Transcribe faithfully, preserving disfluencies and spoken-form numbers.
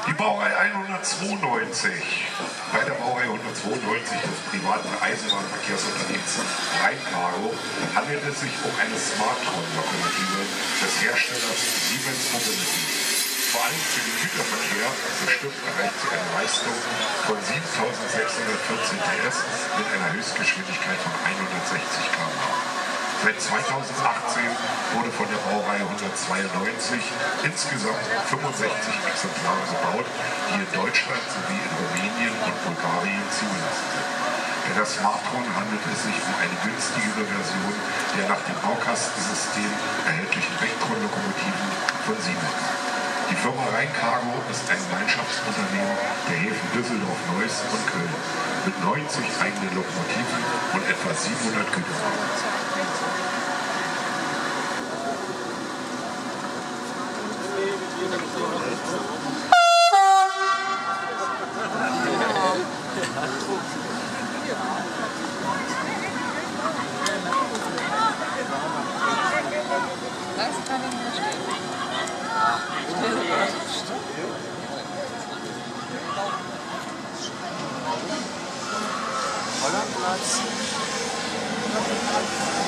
Die Baureihe hundertzweiundneunzig. Bei der Baureihe hundertzweiundneunzig des privaten Eisenbahnverkehrsunternehmens Rheincargo handelt es sich um eine Smartron-Lokomotive des Herstellers Siemens Mobility. Vor allem für den Güterverkehr bestimmt erreicht sie eine Leistung von siebentausendsechshundertvierzehn P S mit einer Höchstgeschwindigkeit von hundertsechzig Kilometer pro Stunde. Seit zweitausendachtzehn wurde von der Baureihe hundertzweiundneunzig insgesamt fünfundsechzig Exemplare gebaut, die in Deutschland sowie in Rumänien und Bulgarien zugelassen sind. Bei der Smartron handelt es sich um eine günstigere Version der nach dem Baukastensystem erhältlichen Vectron-Lokomotiven von Siemens. Die Firma Rheincargo ist ein Gemeinschaftsunternehmen der Häfen Düsseldorf, Neuss und Köln mit neunzig eigenen Lokomotiven und etwa siebenhundert Güterwagen. Das kann ich nicht stehen. Hollandplatz.